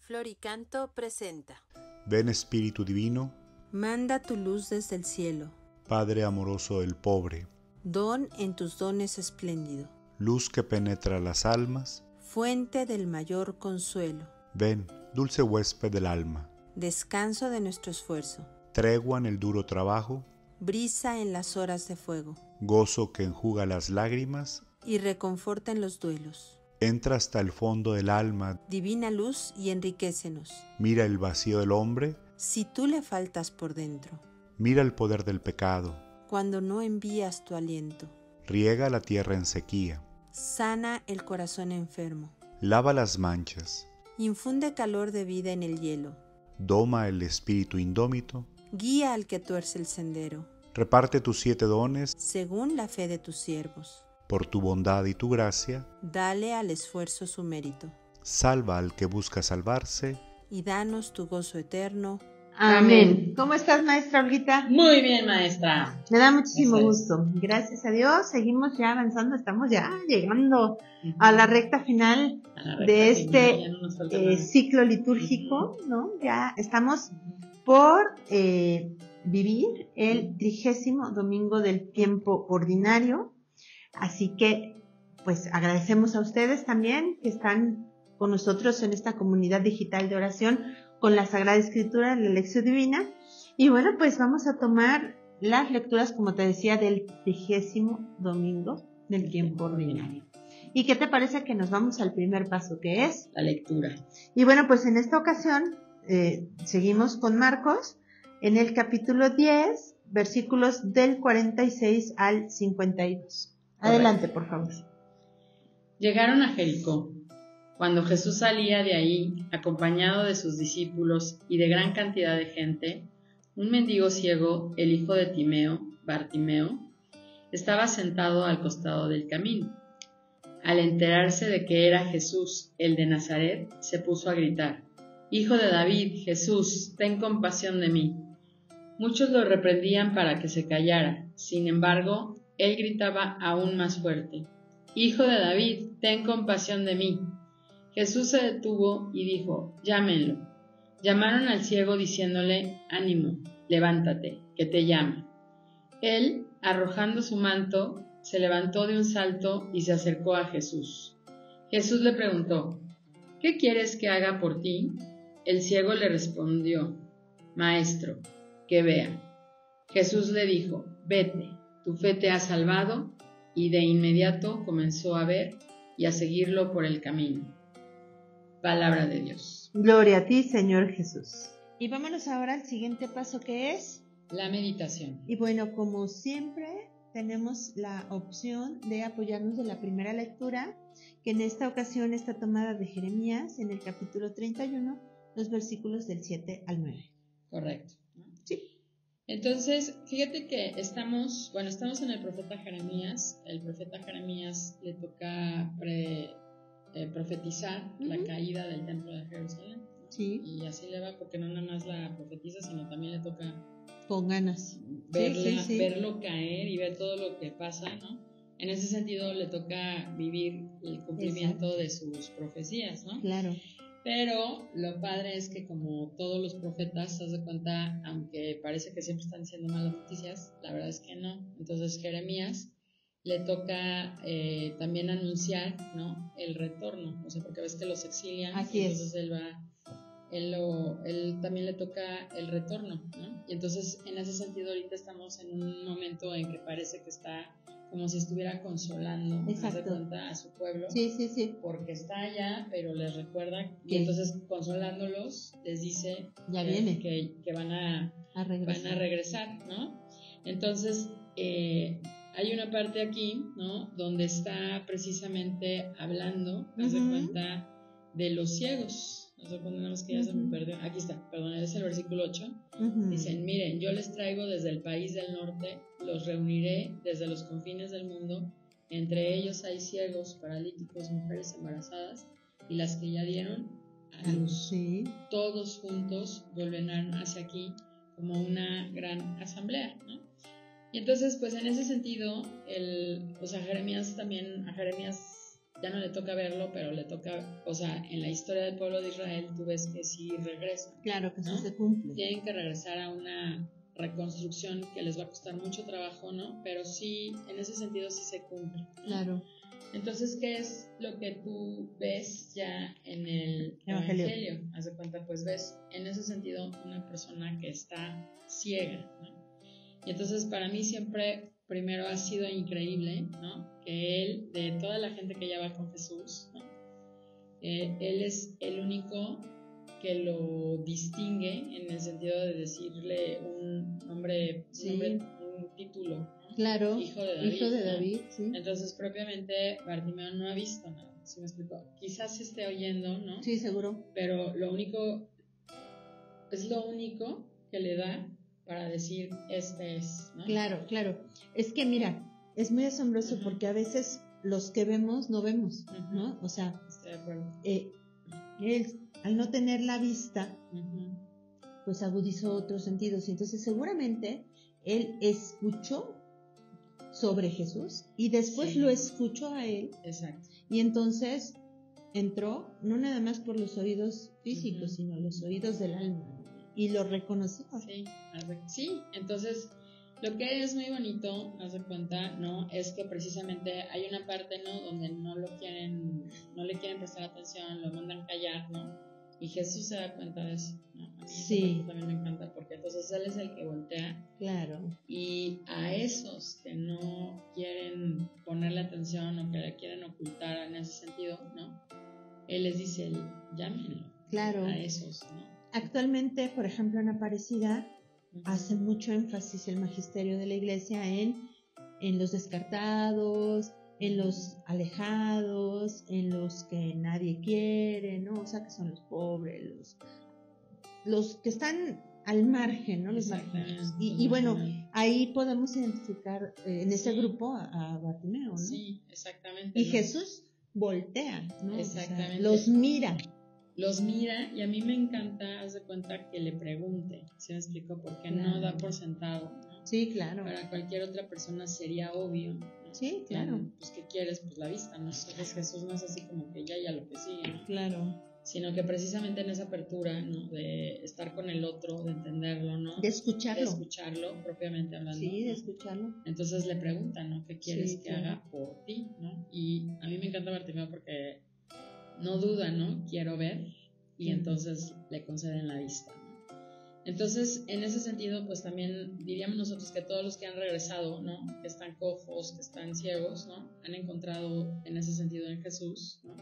Floricanto presenta. Ven Espíritu Divino, Manda tu luz desde el cielo, Padre amoroso del pobre, don en tus dones espléndido, luz que penetra las almas. fuente del mayor consuelo, Ven, dulce huésped del alma, descanso de nuestro esfuerzo, tregua en el duro trabajo, brisa en las horas de fuego, gozo que enjuga las lágrimas. y reconforta en los duelos. Entra hasta el fondo del alma, Divina luz y enriquécenos, mira el vacío del hombre, si tú le faltas por dentro, mira el poder del pecado, cuando no envías tu aliento. riega la tierra en sequía, Sana el corazón enfermo, lava las manchas, infunde calor de vida en el hielo, doma el espíritu indómito, guía al que tuerce el sendero, reparte tus 7 dones, según la fe de tus siervos. por tu bondad y tu gracia, Dale al esfuerzo su mérito, salva al que busca salvarse. y danos tu gozo eterno. Amén. ¿Cómo estás, maestra Olguita? Muy bien, maestra. Me da muchísimo Eso es. gusto. Gracias a Dios, seguimos ya avanzando, estamos ya llegando a la recta final de este ciclo litúrgico, ¿no? Ya estamos por vivir el 30º domingo del tiempo ordinario, así que pues agradecemos a ustedes también que están con nosotros en esta comunidad digital de oración con la Sagrada Escritura, la Lección Divina. Y bueno, pues vamos a tomar las lecturas, como te decía, del 30º domingo del tiempo ordinario. ¿Y qué te parece que nos vamos al primer paso, que es? La lectura. Y bueno, pues en esta ocasión seguimos con Marcos en el capítulo 10, versículos del 46 al 52. Adelante, por favor. Llegaron a Jericó. Cuando Jesús salía de ahí, acompañado de sus discípulos y de gran cantidad de gente, un mendigo ciego, el hijo de Timeo, Bartimeo, estaba sentado al costado del camino. Al enterarse de que era Jesús, el de Nazaret, se puso a gritar: «Hijo de David, Jesús, ten compasión de mí». Muchos lo reprendían para que se callara. Sin embargo, él gritaba aún más fuerte: «Hijo de David, ten compasión de mí». Jesús se detuvo y dijo: «Llámenlo». Llamaron al ciego diciéndole: «Ánimo, levántate, que te llama». Él, arrojando su manto, se levantó de un salto y se acercó a Jesús. Jesús le preguntó: «¿Qué quieres que haga por ti?». El ciego le respondió: «Maestro, que vea». Jesús le dijo: «Vete, tu fe te ha salvado», y de inmediato comenzó a ver y a seguirlo por el camino. Palabra de Dios. Gloria a ti, Señor Jesús. Y vámonos ahora al siguiente paso, que es la meditación. Y bueno, como siempre, tenemos la opción de apoyarnos de la primera lectura, que en esta ocasión está tomada de Jeremías, en el capítulo 31, los versículos del 7 al 9. Correcto, ¿no? Sí. Entonces, fíjate que estamos en el profeta Jeremías. El profeta Jeremías le toca profetizar la caída del templo de Jerusalén, ¿no? Sí. Y así le va, porque no nada más la profetiza, sino también le toca con ganas verlo caer y ver todo lo que pasa, ¿no? En ese sentido le toca vivir el cumplimiento de sus profecías, ¿no? Claro. Pero lo padre es que, como todos los profetas, te das de cuenta, aunque parece que siempre están diciendo malas noticias, la verdad es que no. Entonces Jeremías le toca también anunciar, ¿no?, el retorno, o sea, porque ves que los exilian. Así entonces él también le toca el retorno, ¿no? Y entonces, en ese sentido, ahorita estamos en un momento en que parece que está como si estuviera consolando, de cuenta, a su pueblo. Sí. Porque está allá, pero les recuerda, y entonces, consolándolos, les dice ya viene, que van a regresar, ¿no? Entonces, hay una parte aquí, ¿no?, donde está precisamente hablando, haz de cuenta, de los ciegos. No sé cuándo, nada más que ya se me perdió. Aquí está, perdón, es el versículo 8. Dicen: «Miren, yo les traigo desde el país del norte, los reuniré desde los confines del mundo. Entre ellos hay ciegos, paralíticos, mujeres embarazadas y las que ya dieron a luz. Sí. Todos juntos volverán hacia aquí como una gran asamblea», ¿no? Y entonces, pues en ese sentido, a Jeremías ya no le toca verlo, pero le toca, o sea, en la historia del pueblo de Israel tú ves que sí regresan. Claro que ¿no? sí se cumple. Tienen que regresar a una reconstrucción que les va a costar mucho trabajo, ¿no? Pero sí, en ese sentido sí se cumple, ¿no? Claro. Entonces, ¿qué es lo que tú ves ya en el Evangelio? Haz de cuenta, pues ves en ese sentido una persona que está ciega, ¿no? Y entonces para mí siempre, primero ha sido increíble, ¿no? Que él, de toda la gente que ya va con Jesús, ¿no? Él es el único que lo distingue en el sentido de decirle un nombre, un título, ¿no? Claro, hijo de David, ¿no? Sí. Entonces propiamente Bartimeo no ha visto nada, ¿sí me explico? Quizás se esté oyendo, ¿no? Sí, seguro. Pero lo único que le da para decir este es, ¿no? Claro. Es que mira, es muy asombroso porque a veces los que vemos no vemos, ¿no? O sea, estoy de acuerdo. Él, al no tener la vista, pues agudizó otros sentidos. Y entonces seguramente él escuchó sobre Jesús y después lo escuchó a él. Exacto. Y entonces entró no nada más por los oídos físicos, sino los oídos del alma. Y lo reconoció. Sí, entonces lo que es muy bonito, haz de cuenta, ¿no? Es que precisamente hay una parte, ¿no? Donde no le quieren prestar atención, lo mandan callar, ¿no? Y Jesús se da cuenta de eso, ¿no? A mí esa parte también me encanta porque entonces Él es el que voltea. Claro. Y a esos que no quieren ponerle atención o que le quieren ocultar en ese sentido, ¿no? Él les dice, llámenlo. Claro. A esos, ¿no? Actualmente, por ejemplo, en Aparecida, hace mucho énfasis el magisterio de la iglesia en los descartados, en los alejados, en los que nadie quiere, ¿no? O sea, que son los pobres, los que están al margen, ¿no? Los marginados. Y bueno, ahí podemos identificar en ese grupo a Bartimeo, ¿no? Sí, exactamente. Y ¿no? Jesús voltea, ¿no? Exactamente. O sea, los mira y a mí me encanta, haz de cuenta que le pregunte, ¿sí me explico? Porque no da por sentado, ¿no? Sí, claro. Para cualquier otra persona sería obvio, ¿no? Sí, claro. Pues, ¿qué quieres? Pues la vista, ¿no? Entonces Jesús no es así como que ya lo que sigue, ¿no? Claro. Sino que precisamente en esa apertura, ¿no? De estar con el otro, de entenderlo, ¿no? De escucharlo. De escucharlo, propiamente hablando. Sí, de ¿no? escucharlo. Entonces le preguntan, ¿no? ¿Qué quieres que haga por ti, ¿no? Y a mí me encanta Bartimeo porque no duda, ¿no? Quiero ver. Y entonces le conceden la vista, ¿no? Entonces, en ese sentido, pues también diríamos nosotros que todos los que han regresado, ¿no? Que están cojos, que están ciegos, ¿no? Han encontrado en ese sentido en Jesús, ¿no?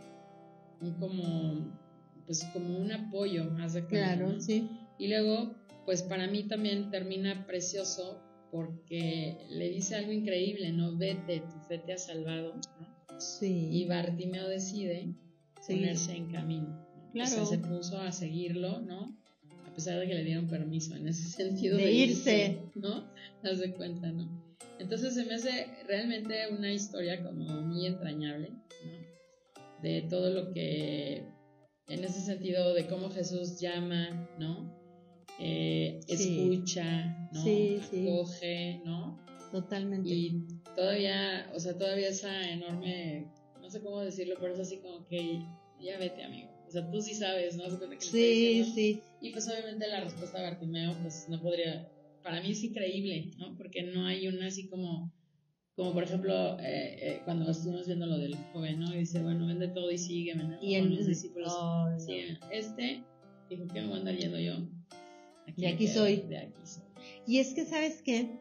Como un apoyo, haz de cuenta, claro, ¿no? Sí. Y luego, pues para mí también termina precioso porque le dice algo increíble, ¿no? Vete, tu fe te ha salvado, ¿no? Sí. Y Bartimeo decide ponerse en camino. Claro. O sea, se puso a seguirlo, ¿no? A pesar de que le dieron permiso en ese sentido de irse, ¿no? Haz de cuenta, ¿no? Entonces se me hace realmente una historia como muy entrañable, ¿no? De todo lo que, en ese sentido, de cómo Jesús llama, ¿no? Escucha, ¿no? Acoge, ¿no? Totalmente. Y todavía esa enorme, no sé cómo decirlo, pero es así como que ya vete, amigo. O sea, tú sí sabes, ¿no? Sí. Y pues obviamente la respuesta de Bartimeo, pues no podría, para mí es increíble, ¿no? Porque no hay una así como por ejemplo, cuando estuvimos viendo lo del joven, ¿no? Y dice, bueno, vende todo y sígueme, ¿no? Y con los discípulos. No. Dijo, ¿qué me voy a andar yendo yo? De aquí soy. De aquí soy. Y es que, ¿sabes qué?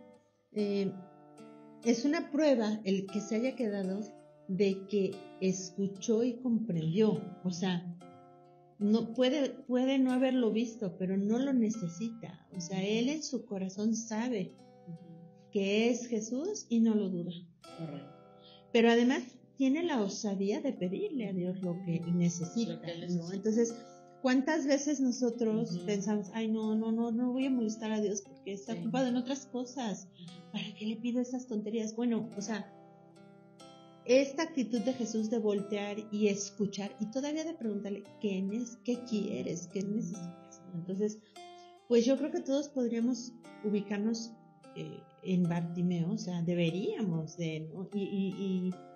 Es una prueba el que se haya quedado de que escuchó y comprendió. O sea, no puede no haberlo visto, pero no lo necesita. O sea, él en su corazón sabe que es Jesús y no lo duda. Correcto. Pero además tiene la osadía de pedirle a Dios lo que necesita, ¿no? Entonces, ¿cuántas veces nosotros pensamos, ay, no voy a molestar a Dios porque está ocupado en otras cosas? ¿Para qué le pido esas tonterías? Bueno, o sea, esta actitud de Jesús de voltear y escuchar y todavía de preguntarle, ¿qué quieres? ¿Qué necesitas? Entonces, pues yo creo que todos podríamos ubicarnos en Bartimeo, o sea, deberíamos de, ¿no? Y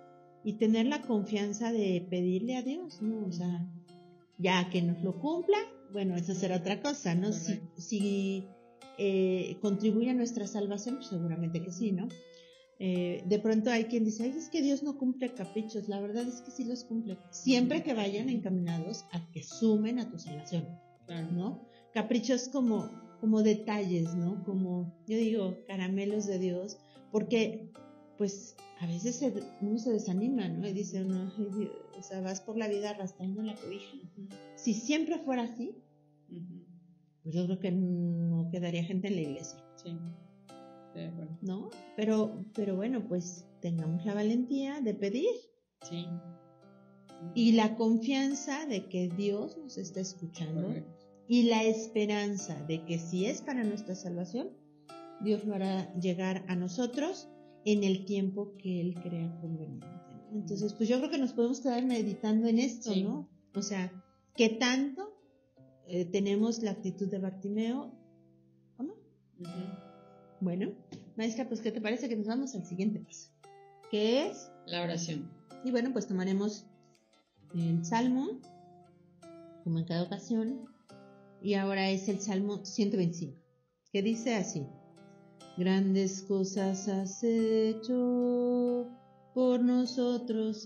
y tener la confianza de pedirle a Dios, ¿no? O sea, ya que nos lo cumpla, bueno, eso será otra cosa, ¿no? Si contribuye a nuestra salvación, pues seguramente que sí, ¿no? De pronto hay quien dice, ay, es que Dios no cumple caprichos. La verdad es que sí los cumple, siempre que vayan encaminados a que sumen a tu salvación, ¿no? Caprichos como detalles, ¿no? Como, yo digo, caramelos de Dios, porque pues a veces uno se desanima, ¿no? Y dice uno, ay, Dios, o sea, vas por la vida arrastrando la cobija. Si siempre fuera así, pues yo creo que no quedaría gente en la iglesia. Sí. De acuerdo. ¿No? Pero bueno, pues tengamos la valentía de pedir. Sí. Y la confianza de que Dios nos está escuchando. Correcto. Y la esperanza de que si es para nuestra salvación, Dios lo hará llegar a nosotros en el tiempo que Él crea conveniente, ¿no? Entonces, pues yo creo que nos podemos quedar meditando en esto, sí, ¿no? O sea, ¿qué tanto tenemos la actitud de Bartimeo o no? Bueno, maestra, pues ¿qué te parece que nos vamos al siguiente paso? ¿Qué es? La oración. Y bueno, pues tomaremos el Salmo, como en cada ocasión, y ahora es el Salmo 125, que dice así: grandes cosas has hecho por nosotros,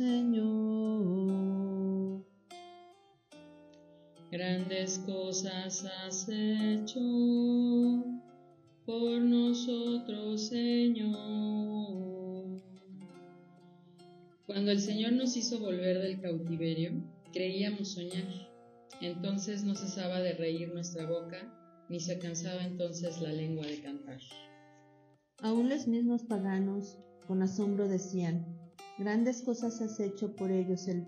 Señor. Grandes cosas has hecho por nosotros, Señor. Cuando el Señor nos hizo volver del cautiverio, creíamos soñar. Entonces no cesaba de reír nuestra boca, ni se cansaba entonces la lengua de cantar. Aún los mismos paganos con asombro decían: grandes cosas ha hecho por ellos el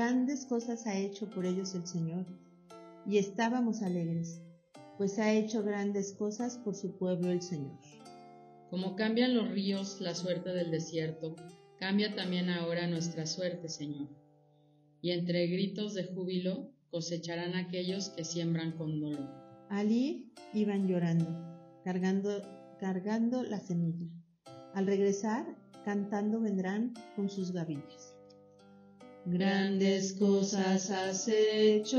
Señor. Y estábamos alegres, pues ha hecho grandes cosas por su pueblo el Señor. Como cambian los ríos la suerte del desierto, cambia también ahora nuestra suerte, Señor. Y entre gritos de júbilo cosecharán aquellos que siembran con dolor. Al ir iban llorando, cargando la semilla. Al regresar, cantando vendrán con sus gavillas. Grandes cosas has hecho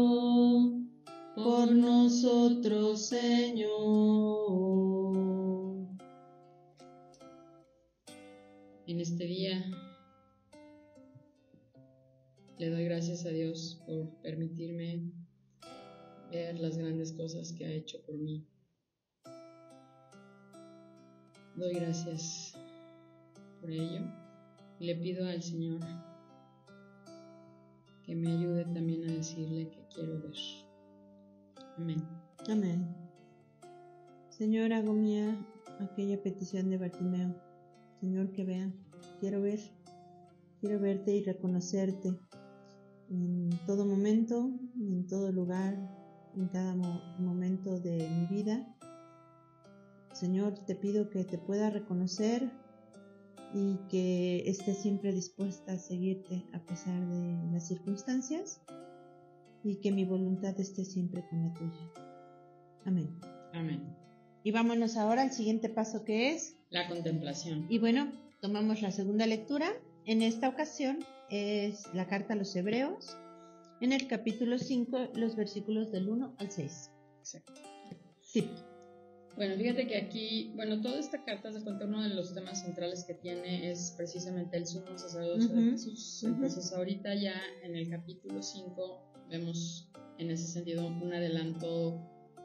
por nosotros, Señor. En este día le doy gracias a Dios por permitirme ver las grandes cosas que ha hecho por mí. Doy gracias por ello y le pido al Señor que me ayude también a decirle que quiero ver. Amén. Amén. Señor, hago mía aquella petición de Bartimeo. Señor, que vea, quiero verte y reconocerte en todo momento, en todo lugar, en cada momento de mi vida. Señor, te pido que te pueda reconocer y que esté siempre dispuesta a seguirte a pesar de las circunstancias y que mi voluntad esté siempre con la tuya. Amén. Amén. Y vámonos ahora al siguiente paso, que es la contemplación. Y bueno, tomamos la segunda lectura. En esta ocasión es la carta a los Hebreos, en el capítulo 5, los versículos del 1 al 6. Exacto. Sí. Bueno, fíjate que aquí, toda esta carta se cuenta, uno de los temas centrales que tiene es precisamente el sumo sacerdocio de Jesús. Entonces ahorita ya en el capítulo 5 vemos en ese sentido un adelanto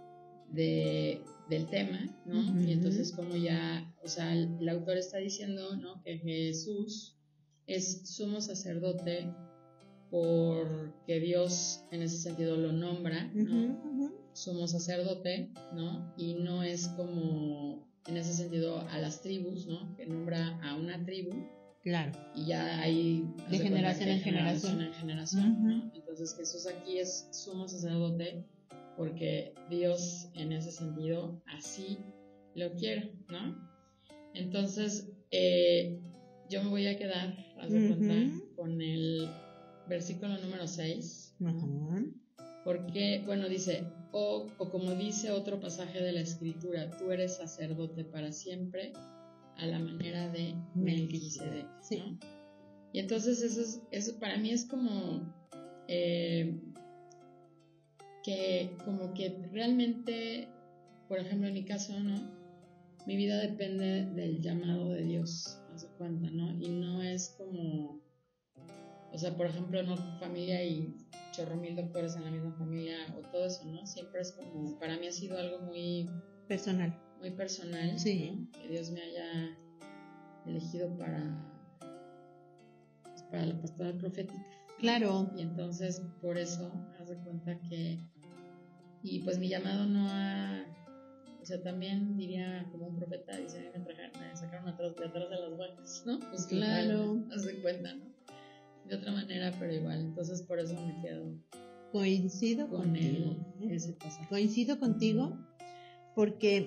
del tema, ¿no? Y entonces como ya, o sea, el autor está diciendo, ¿no?, que Jesús es sumo sacerdote porque Dios en ese sentido lo nombra, ¿no? Sumo sacerdote, ¿no? Y no es como en ese sentido a las tribus, ¿no?, que nombra a una tribu. Claro. Y ya hay de generación en generación. ¿no? Entonces Jesús aquí es sumo sacerdote porque Dios en ese sentido así lo quiere, ¿no? Entonces yo me voy a quedar, haz de cuenta, con el versículo número 6, ¿no? Porque, dice, o como dice otro pasaje de la Escritura, tú eres sacerdote para siempre a la manera de Melquisedec, ¿no? Y entonces eso para mí es como que como que realmente, por ejemplo en mi caso, ¿no? Mi vida depende del llamado de Dios, haz de cuenta, ¿no? Y no es como, o sea, por ejemplo, no familia y chorro mil doctores en la misma familia o todo eso, ¿no? Siempre es como, para mí ha sido algo muy personal, sí, ¿no? Que Dios me haya elegido para la pastoral profética. Claro. Y entonces, por eso, haz de cuenta que, y pues mi llamado no ha, o sea, también diría como un profeta, dice, me sacaron atrás de las vacas, ¿no? Pues claro. Igual, haz de cuenta, ¿no? De otra manera, pero igual, entonces por eso me quedo. Coincido contigo. Ese pasaje. Coincido contigo porque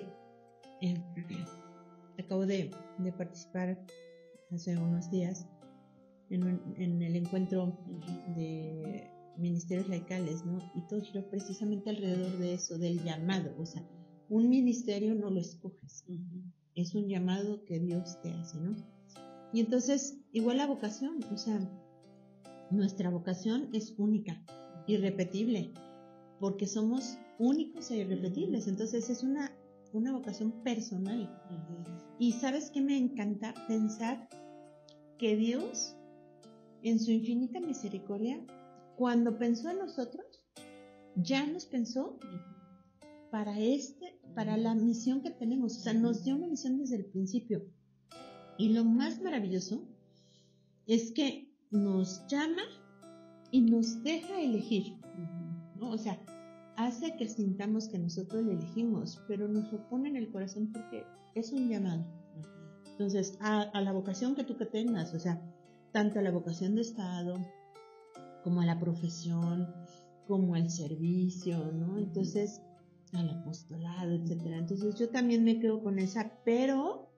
acabo de participar hace unos días en el encuentro de ministerios laicales, ¿no? Y todo giró precisamente alrededor de eso, del llamado. O sea, un ministerio no lo escoges, es un llamado que Dios te hace, ¿no? Y entonces, igual la vocación, o sea, nuestra vocación es única, irrepetible, porque somos únicos e irrepetibles. Entonces es una vocación personal. Y ¿sabes qué me encanta? Pensar que Dios, en su infinita misericordia, cuando pensó en nosotros, ya nos pensó para la misión que tenemos. O sea, nos dio una misión desde el principio. Y lo más maravilloso es que nos llama y nos deja elegir, ¿no? O sea, hace que sintamos que nosotros le elegimos, pero nos lo pone en el corazón porque es un llamado. Entonces, a la vocación que tengas, o sea, tanto a la vocación de Estado, como a la profesión, como al servicio, ¿no? Entonces, al apostolado, etcétera. Entonces, yo también me quedo con esa, pero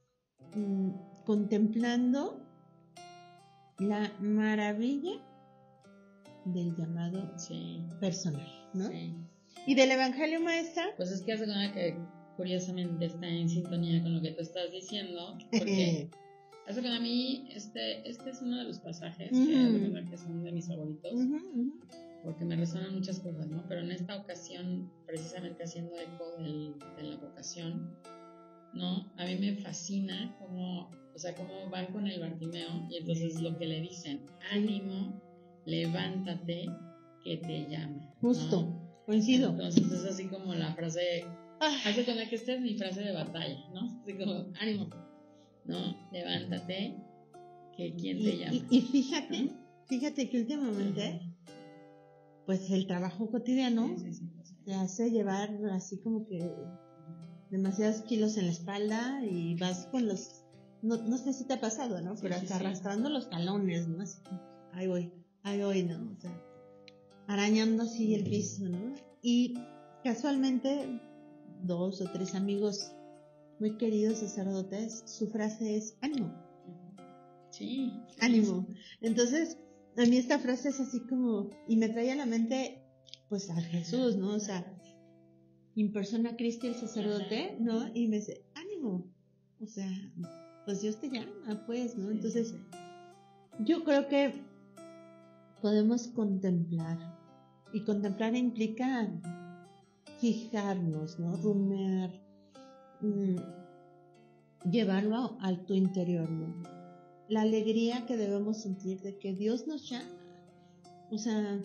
contemplando la maravilla del llamado personal, ¿no? Sí. ¿Y del Evangelio, maestra? Pues es que hace nada que curiosamente está en sintonía con lo que tú estás diciendo, porque hace que a mí este es uno de los pasajes que son de mis favoritos, porque me resuenan muchas cosas, ¿no? Pero en esta ocasión, precisamente haciendo eco de la vocación, ¿no? A mí me fascina cómo van con el Bartimeo y entonces lo que le dicen, ánimo, levántate, que te llama. Justo, ¿no? coincido. Entonces es así como la frase, hace con la que esta es mi frase de batalla, ¿no? Así como, ánimo, ¿no? Levántate, que quién te llama. Y fíjate que últimamente, pues el trabajo cotidiano te hace llevar así como que demasiados kilos en la espalda y vas con los, no sé si te ha pasado, ¿no? Pero hasta arrastrando los talones, ¿no? Así como, ahí voy, ¿no? O sea, arañando así el piso, ¿no? Y casualmente 2 o 3 amigos muy queridos sacerdotes, su frase es ánimo. Sí. Ánimo. Entonces, a mí esta frase es así como, y me trae a la mente, pues a Jesús, ¿no? O sea, in persona Christi el sacerdote, ¿no? Y me dice, ánimo. O sea, pues Dios te llama, pues, ¿no? Entonces, yo creo que podemos contemplar. Y contemplar implica fijarnos, ¿no? Rumiar, llevarlo a tu interior, ¿no? La alegría que debemos sentir de que Dios nos llama. O sea,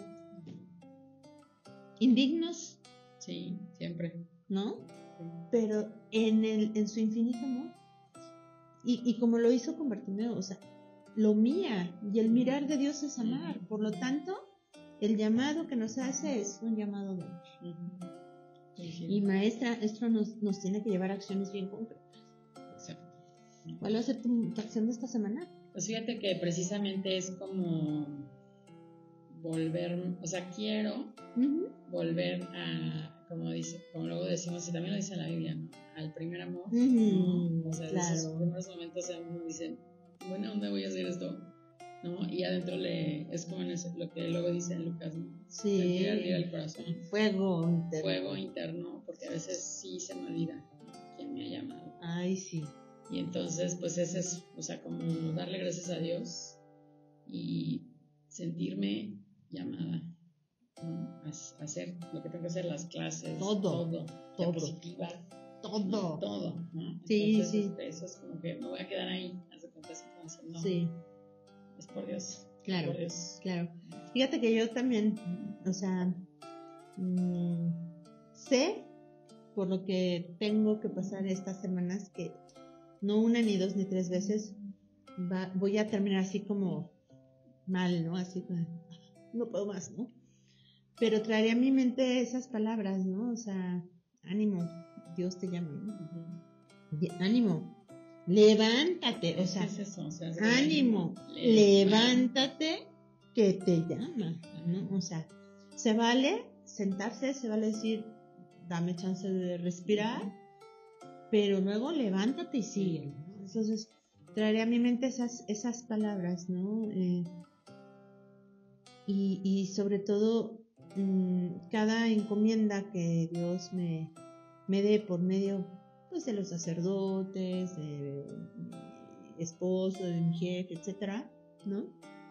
indignos. Sí, siempre. ¿No? Sí. Pero en su infinito amor. Y como lo hizo con Bartimeo, o sea, lo mira. Y el mirar de Dios es amar. Por lo tanto, el llamado que nos hace es un llamado de amor. Y maestra, esto nos tiene que llevar a acciones bien concretas. Exacto. ¿Cuál va a ser tu acción de esta semana? Pues fíjate que precisamente es como volver, o sea, quiero volver a, como luego decimos, y también lo dice la Biblia, ¿no? Al primer amor, ¿no? O sea, claro. Esos primeros momentos uno dice, bueno, ¿dónde voy a hacer esto? ¿No? Y adentro es como en eso, lo que luego dice en Lucas, ¿no? Sí. Llegar al corazón. Fuego interno. Fuego interno, porque a veces sí se me olvida quién me ha llamado. Ay, sí. Y entonces, pues ese es, o sea, como darle gracias a Dios y sentirme llamada, ¿no? A hacer lo que tengo que hacer, las clases, todo. Diapositivas, todo, ¿no? Sí, entonces, sí. Eso es como que me voy a quedar ahí, haz de cuenta, así como diciendo, no, Sí. es por Dios. Claro, por Dios. claro. Fíjate que yo también, o sea, sé por lo que tengo que pasar estas semanas que no una, ni dos, ni tres veces voy a terminar así como mal, ¿no? Así como, no puedo más, ¿no? Pero traeré a mi mente esas palabras, ¿no? O sea, ánimo, Dios te llama, ¿no? Ánimo, levántate, o sea, ¿qué es eso? O sea, ánimo, levántate que te llama, ¿no? O sea, se vale sentarse, se vale decir, dame chance de respirar, pero luego levántate y sigue, ¿no? Entonces, traeré a mi mente esas palabras, ¿no? Y sobre todo, cada encomienda que Dios me dé por medio, pues, de los sacerdotes, de mi esposo, de mi jefe, etcétera, ¿no?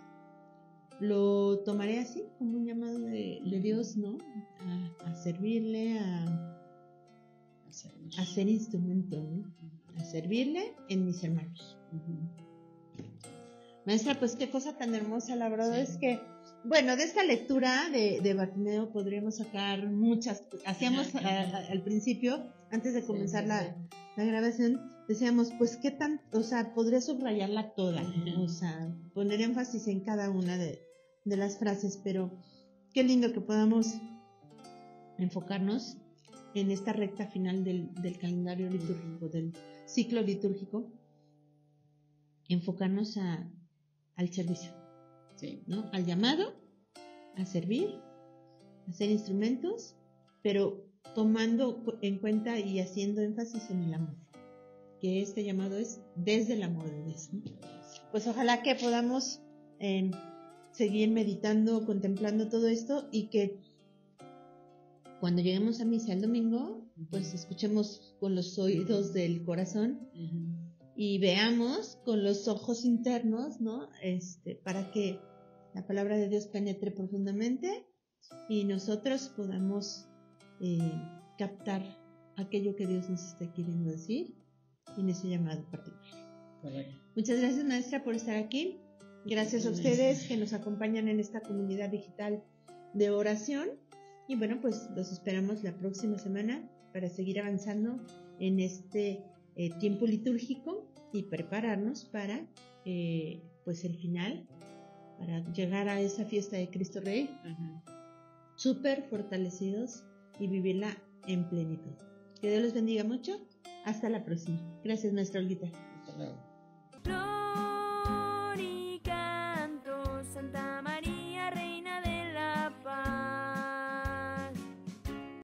Lo tomaré así, como un llamado de Dios, ¿no? A servirle, a ser instrumento, ¿no? A servirle en mis hermanos. Maestra, pues qué cosa tan hermosa, la verdad es que, bueno, de esta lectura de Bartimeo podríamos sacar muchas. Hacíamos al principio, antes de comenzar la grabación, decíamos, pues qué tan, o sea, podría subrayarla toda, o sea, poner énfasis en cada una de las frases, pero qué lindo que podamos enfocarnos en esta recta final del calendario litúrgico, del ciclo litúrgico, enfocarnos al servicio, ¿no? Al llamado, a servir, a ser instrumentos, pero tomando en cuenta y haciendo énfasis en el amor, que este llamado es desde el amor de Dios, ¿no? Pues ojalá que podamos seguir meditando, contemplando todo esto y que cuando lleguemos a misa el domingo, pues escuchemos con los oídos del corazón y veamos con los ojos internos, ¿no? Para que la palabra de Dios penetre profundamente y nosotros podamos captar aquello que Dios nos está queriendo decir en ese llamado particular. Correcto. Muchas gracias, maestra, por estar aquí. Gracias a ustedes que nos acompañan en esta comunidad digital de oración. Y bueno, pues los esperamos la próxima semana para seguir avanzando en este tiempo litúrgico y prepararnos para pues el final, para llegar a esa fiesta de Cristo Rey, súper fortalecidos y vivirla en plenitud. Que Dios los bendiga mucho. Hasta la próxima. Gracias, maestra Olguita. Hasta luego.